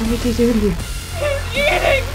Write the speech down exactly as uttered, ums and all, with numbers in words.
What is he doing to you? He's eating